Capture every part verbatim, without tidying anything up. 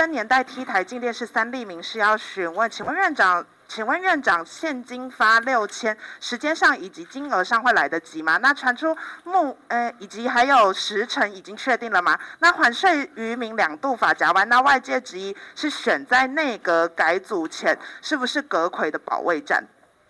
生年代 T 台进电视三例民事要询问，请问院长，请问院长现金发六千，时间上以及金额上会来得及吗？那传出目呃以及还有时程已经确定了吗？那还税渔民两度法夹弯，那外界质疑是选在内阁改组前，是不是阁揆的保卫战？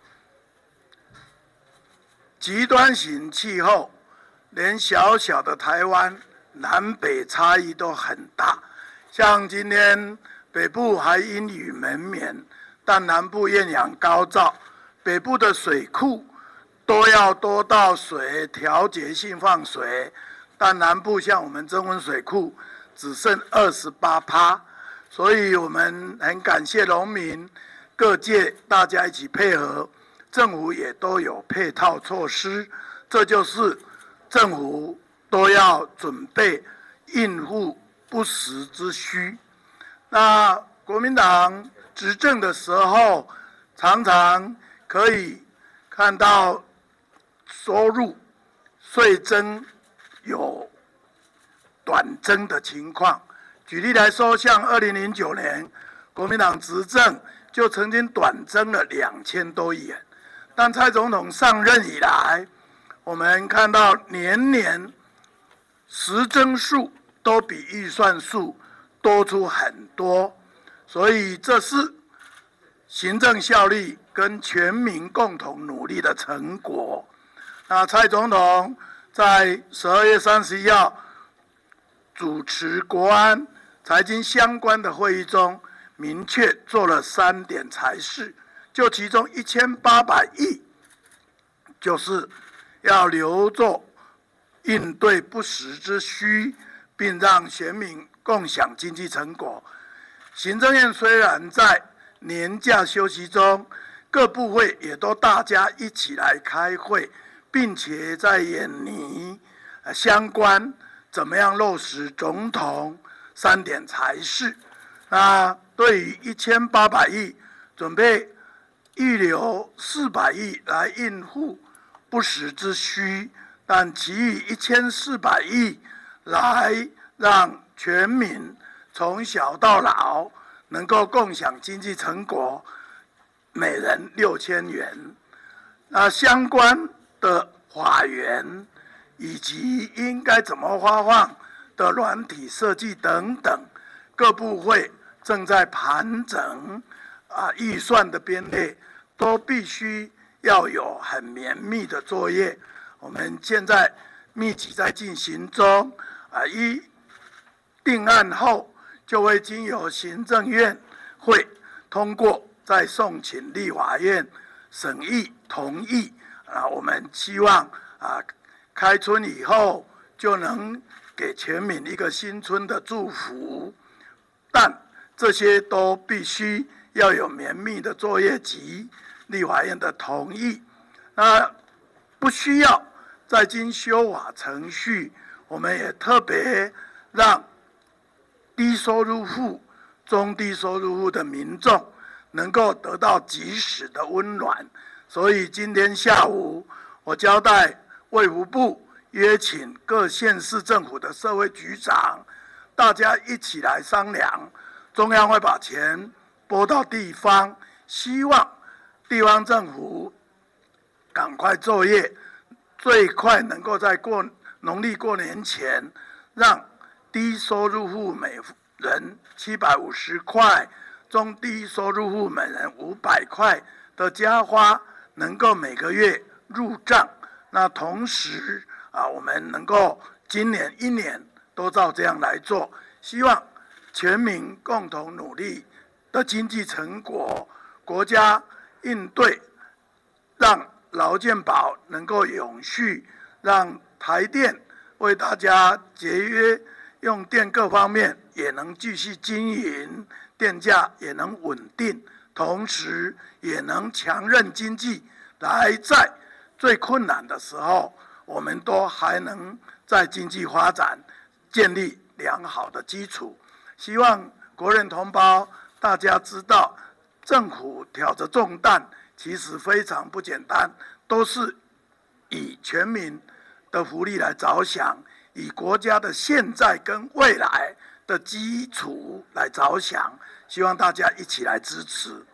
极端型气候，连小小的台湾南北差异都很大。像今天北部还阴雨绵绵，但南部艳阳高照，北部的水库都要多到水调节性放水，但南部像我们曾文水库只剩二十八趴，所以我们很感谢农民各界大家一起配合，政府也都有配套措施，这就是政府都要准备应付不时之需。那国民党执政的时候，常常可以看到收入税增有短增的情况。举例来说，像二零零九年国民党执政就曾经短增了两千多亿元，但蔡总统上任以来，我们看到年年实增数都比预算数多出很多，所以这是行政效率跟全民共同努力的成果。那蔡总统在十二月三十一号主持国安、财经相关的会议中，明确做了三点裁示，就其中一千八百亿，就是要留作应对不时之需，并让选民共享经济成果。行政院虽然在年假休息中，各部会也都大家一起来开会，并且在研拟相关怎么样落实总统三点裁示。那对于一千八百亿，准备预留四百亿来应付不时之需，但其余一千四百亿来让全民从小到老能够共享经济成果，每人六千元。那相关的法源以及应该怎么发放的软体设计等等，各部会正在盘整啊预算的编列，都必须要有很绵密的作业。我们现在密集在进行中，啊，一定案后就会经由行政院会通过，再送请立法院审议同意。啊，我们希望啊开春以后就能给全民一个新春的祝福，但这些都必须要有绵密的作业及立法院的同意。那不需要再经修法程序，我们也特别让低收入户、中低收入户的民众能够得到及时的温暖。所以今天下午我交代卫福部约请各县市政府的社会局长，大家一起来商量，中央会把钱拨到地方，希望地方政府赶快作业，最快能够在过农历过年前，让低收入户每人七百五十块，中低收入户每人五百块的加花能够每个月入账。那同时啊，我们能够今年一年都照这样来做，希望全民共同努力的经济成果，国家应对，让劳健保能够永续，让台电为大家节约用电各方面也能继续经营，电价也能稳定，同时也能强韧经济，来在最困难的时候，我们都还能在经济发展建立良好的基础。希望国人同胞大家知道，政府挑着重担其实非常不简单，都是以全民的福利来着想，以国家的现在跟未来的基础来着想，希望大家一起来支持。